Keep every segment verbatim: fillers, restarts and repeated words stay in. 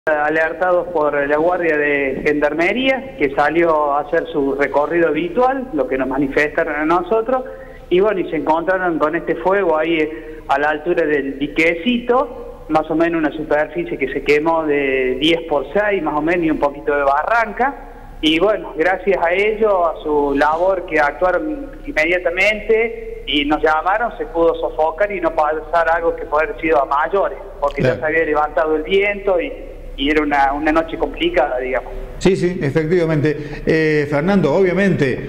Alertados por la Guardia de Gendarmería, que salió a hacer su recorrido habitual, lo que nos manifestaron a nosotros, y bueno, y se encontraron con este fuego ahí a la altura del diquecito, más o menos una superficie que se quemó de diez por seis, más o menos, y un poquito de barranca, y bueno, gracias a ellos, a su labor que actuaron inmediatamente y nos llamaron, se pudo sofocar y no pasar algo que puede haber sido a mayores, porque claro, ya se había levantado el viento y y era una, una noche complicada, digamos. Sí, sí, efectivamente. Eh, Fernando, obviamente,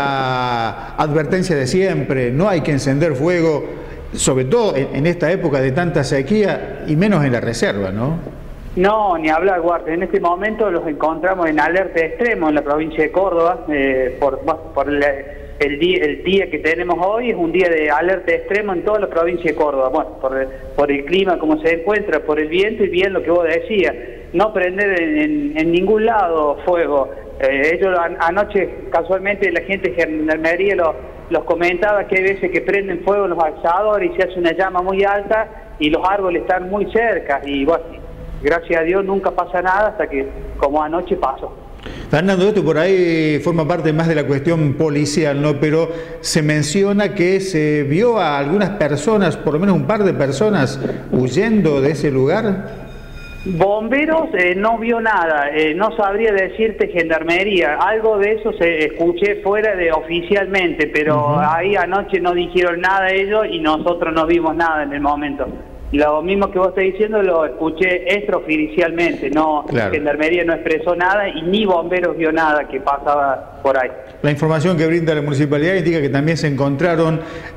la advertencia de siempre, no hay que encender fuego, sobre todo en, en esta época de tanta sequía, y menos en la reserva, ¿no? No, ni hablar, Guardia. En este momento los encontramos en alerta extremo en la provincia de Córdoba, eh, por, por la, el, día, el día que tenemos hoy es un día de alerta extremo en toda la provincia de Córdoba, bueno, por, por el clima como se encuentra, por el viento y bien lo que vos decías, no prender en, en, en ningún lado fuego. Eh, ellos an, anoche casualmente la gente de Gendarmería lo, los comentaba que hay veces que prenden fuego los asadores y se hace una llama muy alta y los árboles están muy cerca y bueno, gracias a Dios nunca pasa nada hasta que como anoche pasó. Fernando, esto por ahí forma parte más de la cuestión policial, ¿no? Pero se menciona que se vio a algunas personas, por lo menos un par de personas, huyendo de ese lugar. Bomberos eh, no vio nada, eh, no sabría decirte Gendarmería, algo de eso se escuché fuera de oficialmente, pero uh-huh. ahí anoche no dijeron nada ellos y nosotros no vimos nada en el momento. Lo mismo que vos estás diciendo lo escuché extraoficialmente, no, claro. Gendarmería no expresó nada y ni bomberos vio nada que pasaba por ahí. La información que brinda la municipalidad indica que también se encontraron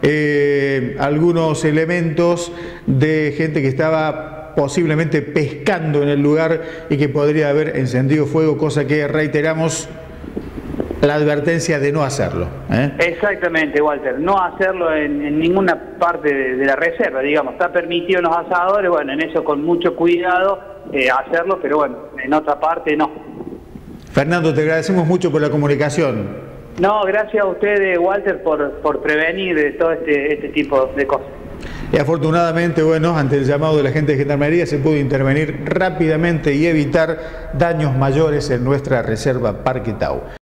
eh, algunos elementos de gente que estaba posiblemente pescando en el lugar y que podría haber encendido fuego, cosa que reiteramos la advertencia de no hacerlo. ¿eh? Exactamente, Walter, no hacerlo en, en ninguna parte de, de la reserva, digamos, está permitido en los asadores, bueno, en eso con mucho cuidado eh, hacerlo, pero bueno, en otra parte no. Fernando, te agradecemos mucho por la comunicación. No, gracias a ustedes, Walter, por, por prevenir de todo este, este tipo de cosas. Y afortunadamente, bueno, ante el llamado de la gente de Gendarmería se pudo intervenir rápidamente y evitar daños mayores en nuestra reserva Parque Tau.